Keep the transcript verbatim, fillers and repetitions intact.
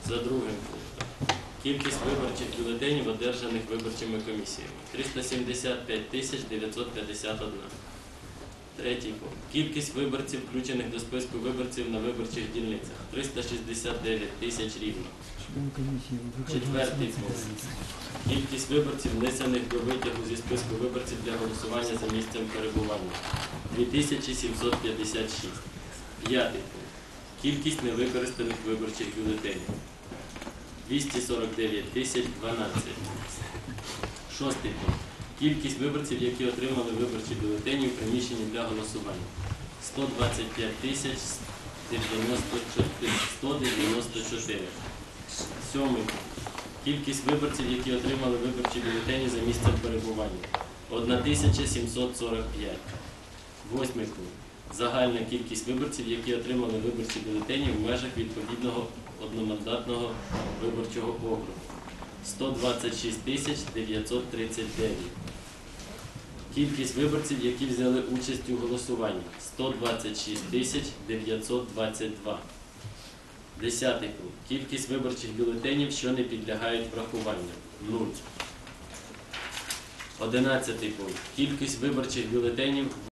За другим пунктом. Кількість виборчих бюлетенів, одержаних виборчими комісіями. триста сімдесят п'ять тисяч дев'ятсот п'ятдесят один. Третій пункт. Кількість виборців, включених до списку виборців на виборчих дільницях. триста шістдесят дев'ять тисяч рівно. Четвертий пункт. Кількість виборців, внесених до витягу зі списку виборців для голосування за місцем перебування. дві тисячі сімсот п'ятдесят шість. П'ятий пункт. Кількість невикористаних виборчих бюлетенів. двісті сорок дев'ять тисяч дванадцять. Шостий пункт. Кількість виборців, які отримали виборчі бюлетені в приміщенні для голосування. сто двадцять п'ять тисяч сто дев'яносто чотири. Сьомий пункт. Кількість виборців, які отримали виборчі бюлетені за місцем перебування. одна тисяча сімсот сорок п'ять. Восьмий пункт. Загальна кількість виборців, які отримали виборчі бюлетені в межах відповідного одномандатного виборчого округу. сто двадцять шість тисяч дев'ятсот тридцять дев'ять. Кількість виборців, які взяли участь у голосуванні. сто двадцять шість тисяч дев'ятсот двадцять два. Десятий пункт. Кількість виборчих бюлетенів, що не підлягають врахуванню. нуль. Одинадцятий пункт. Кількість виборчих бюлетенів